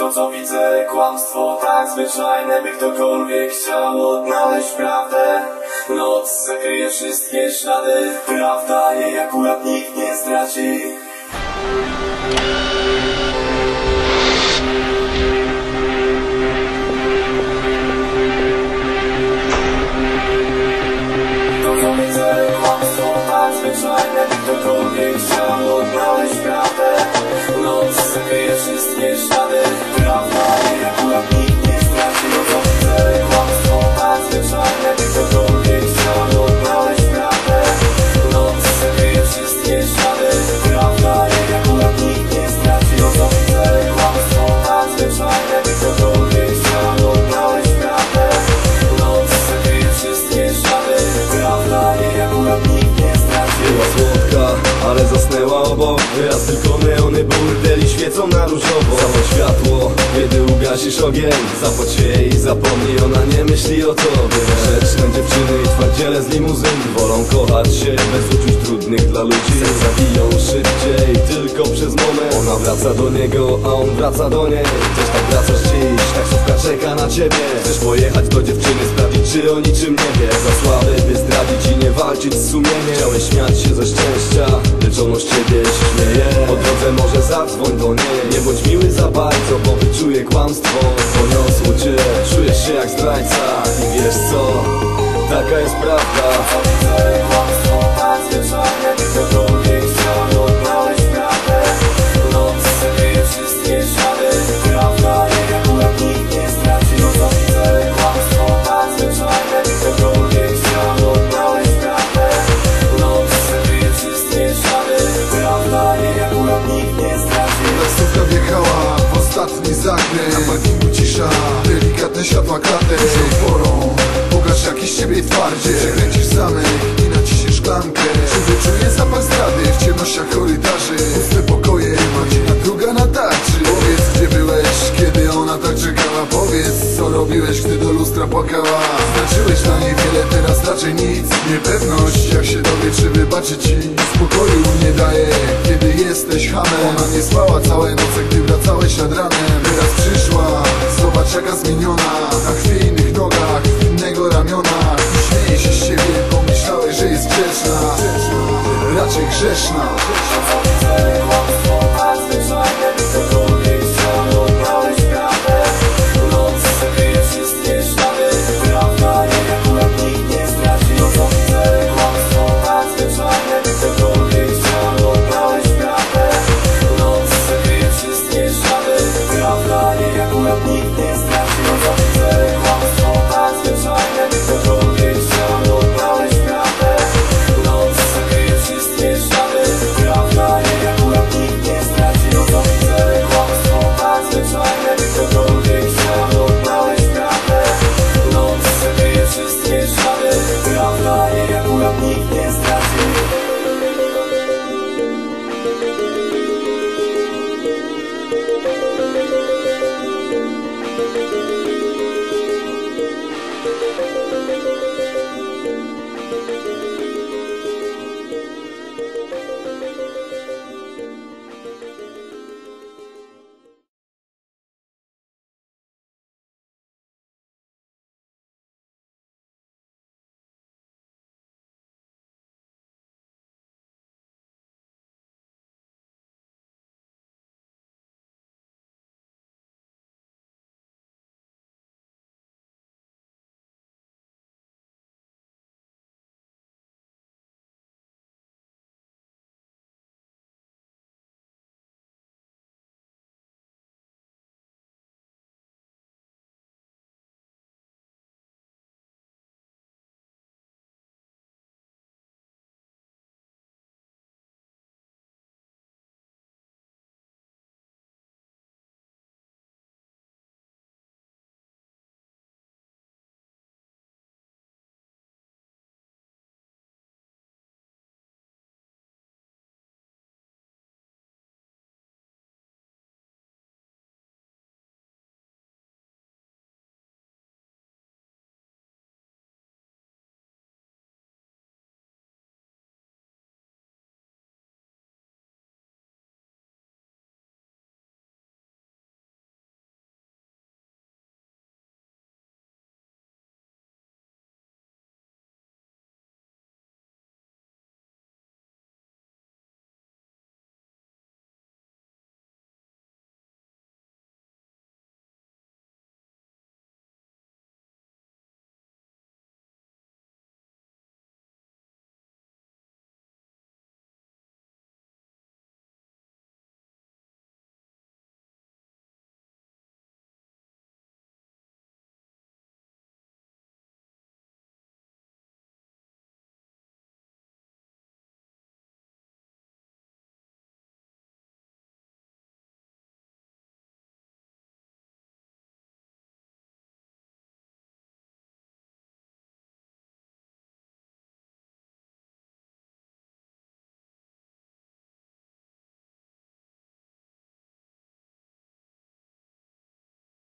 To co widzę, kłamstwo tak zwyczajne, by ktokolwiek chciał odnaleźć prawdę. Noc zakryje wszystkie ślady, prawda jej akurat nikt nie straci. To co widzę, kłamstwo tak zwyczajne, by ktokolwiek chciał odnaleźć prawdę. Noc zakryje wszystkie ślady, prawda jej akurat nikt nie straci. To co widzę, kłamstwo tak zwyczajne, by ktokolwiek chciał odnaleźć prawdę. Noc zakryje wszystkie ślady, prawda jej akurat nikt nie straci. To co widzę, kłamstwo tak zwyczajne, by ktokolwiek chciał odnaleźć prawdę. Noc zakryje wszystkie ślady, prawda jej akurat nikt nie straci. Była słodka, ale zasnęła obok. Wyraz tylko neony burdeli świecą na różowo. Zapal światło, kiedy ugasisz ogień. Zapłać się jej i zapomnij, ona nie myśli o tobie. Grzeczne dziewczyny i twardziele z limuzyn wolą kochać się bez uczuć trudnych dla ludzi. Serca biją szybciej, tylko przez moment. Ona wraca do niego, a on wraca do niej. Też tak wracasz dziś, taksówka czeka na ciebie. Chcesz pojechać do dziewczyny, sprawdzić czy o niczym nie wie. Za słaby, by zdradzić i nie walczyć z sumieniem. Chciałeś śmiać się ze szczęścia, lecz ono z ciebie się śmieje. Po drodze może zadzwoń do niej. Nie bądź miły za bardzo, bo wyczuje kłamstwo. Poniosło cię, czujesz się jak zdrajca. I wiesz co, taka jest prawda. To widzę, kłamstwo tak zwyczajne, by ktokolwiek chciał odnaleźć prawdę. Noc zakryje wszystkie ślady, prawda jej akurat nikt nie straci. To co widzę, kłamstwo tak zwyczajne, by ktokolwiek chciał odnaleźć prawdę. Noc zakryje wszystkie ślady, prawda jej akurat nikt nie straci. Taksówka wjechała w ostatni zakręt. Na parkingu cisza, delikatne światła klatek. Dużą porą, pokaż jakiś ciebie twardzie. Przekręcisz zamek i naciśniesz klamkę. Czy wyczuje zapach zdrady w ciemnościach korytarzy? Puste pokoje, godzina druga na tarczy. Powiedz, gdzie byłeś, kiedy ona tak czekała. Powiedz, co robiłeś, gdy do lustra płakała. Znaczyłeś dla niej wiele, teraz raczej nic. Niepewność, jak się dowie, czy wybaczy ci. Spokoju nie daje, kiedy jesteś hamem. Ona nie spała całe noce, gdy wracałeś nad ranem. Teraz przyszła, zobacz jaka zmieniona. Na chwiejnych nogach, innego ramiona. I śmieje się z ciebie, pomyślałeś, że jest grzeczna. Raczej grzeszna. To co widzę, kłamstwo